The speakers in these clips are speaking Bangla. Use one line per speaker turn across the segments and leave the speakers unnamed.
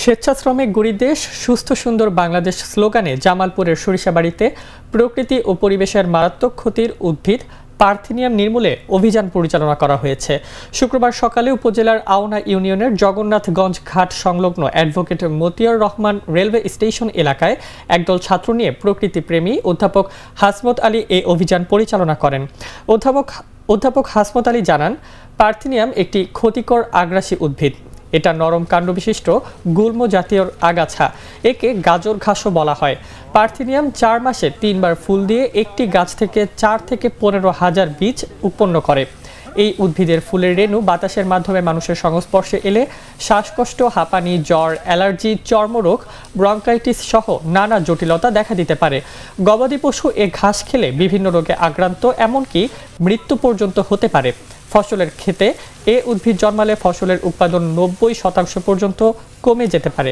স্বেচ্ছাশ্রমে গড়ি দেশ সুস্থ সুন্দর বাংলাদেশ স্লোগানে জামালপুরের সরিষাবাড়িতে প্রকৃতি ও পরিবেশের মারাত্মক ক্ষতির উদ্ভিদ পার্থেনিয়াম নির্মূলে অভিযান পরিচালনা করা হয়েছে। শুক্রবার সকালে উপজেলার আওনা ইউনিয়নের জগন্নাথগঞ্জ ঘাট সংলগ্ন advocate Motiar Rahman railway station এলাকায় একদল ছাত্র নিয়ে প্রকৃতিপ্রেমী অধ্যাপক হাসমত আলী এই অভিযান পরিচালনা করেন। অধ্যাপক হাসমত আলী জানান, পার্থেনিয়াম একটি ক্ষতিকর আগ্রাসী উদ্ভিদ। এটা নরম কাণ্ড বিশিষ্ট গুল্ম জাতীয় আগাছা। একে গাজর ঘাসও বলা হয়। পার্থেনিয়াম 4 মাসে 3 বার ফুল দিয়ে একটি গাছ থেকে 4 থেকে 15,000 বীজ উৎপন্ন করে। এই উদ্ভিদের ফুলের রেণু বাতাসের মাধ্যমে মানুষের সংস্পর্শে এলে শ্বাসকষ্ট, হাঁপানি, জ্বর, অ্যালার্জি, চর্মরোগ, ব্রঙ্কাইটিস সহ নানা জটিলতা দেখা দিতে পারে। গবাদি পশু এ ঘাস খেলে বিভিন্ন রোগে আক্রান্ত, এমনকি মৃত্যু পর্যন্ত হতে পারে। ফসলের ক্ষেতে এ উদ্ভিদ জন্মালে ফসলের উৎপাদন 90% পর্যন্ত কমে যেতে পারে।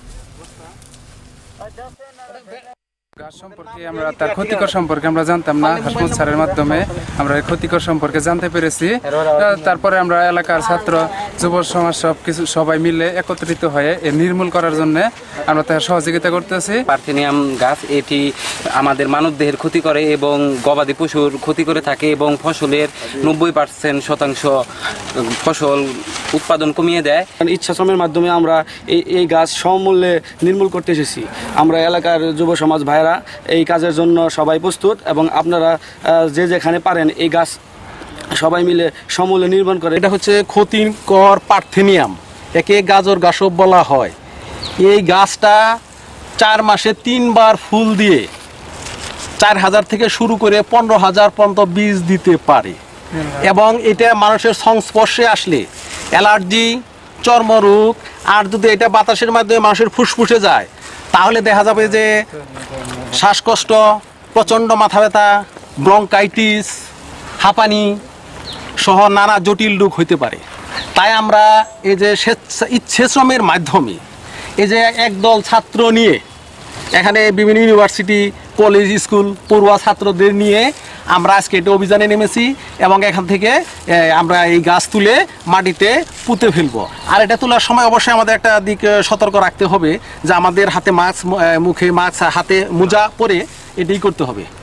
গাছ সম্পর্কে আমরা তার ক্ষতিকর সম্পর্কে আমরা জানতাম না। হাসমত স্যারের মাধ্যমে আমরা ক্ষতিকর সম্পর্কে জানতে পেরেছি। তারপরে আমরা এলাকার ছাত্র, যুব সমাজ সবাই মিলে একত্রিত হয়ে নির্মূল করার জন্য আমরা তার সহযোগিতা করতেছি।
পার্থেনিয়াম গাছ এটি আমাদের মানবদেহের ক্ষতি করে এবং গবাদি পশুর ক্ষতি করে থাকে এবং ফসলের 90% ফসল উৎপাদন কমিয়ে দেয়।
ইচ্ছাশ্রমের মাধ্যমে আমরা এই গাছ সমূল্যে নির্মূল করতে এসেছি। আমরা এলাকার যুব সমাজ ভাইরা এই কাজের জন্য সবাই প্রস্তুত এবং আপনারা যে যেখানে পারেন এই গাছ সবাই মিলে সমূলে নির্মাণ করে।
এটা হচ্ছে ক্ষতিকর পার্থেনিয়াম, একে গাজর ঘাসও বলা হয়। এই গাছটা 4 মাসে 3 বার ফুল দিয়ে 4,000 থেকে শুরু করে 15,000 পর্যন্ত বীজ দিতে পারে এবং এটা মানুষের সংস্পর্শে আসলে অ্যালার্জি, চর্মরোগ, আর যদি এটা বাতাসের মাধ্যমে মানুষের ফুসফুসে যায় তাহলে দেখা যাবে যে শ্বাসকষ্ট, প্রচণ্ড মাথা ব্যথা, ব্রঙ্কাইটিস, হাঁপানি সহ নানা জটিল রোগ হইতে পারে। তাই আমরা এই যে ইচ্ছাশ্রমের মাধ্যমে এই যে একদল ছাত্র নিয়ে এখানে বিভিন্ন ইউনিভার্সিটি, কলেজ, স্কুল পড়ুয়া ছাত্রদের নিয়ে আমরা আজকে এটা অভিযানে নেমেছি এবং এখান থেকে আমরা এই গাছ তুলে মাটিতে পুঁতে ফেলবো। আর এটা তোলার সময় অবশ্যই আমাদের একটা দিক সতর্ক রাখতে হবে যে আমাদের হাতে মাস্ক, মুখে মাস্ক, হাতে মোজা পরে এটাই করতে হবে।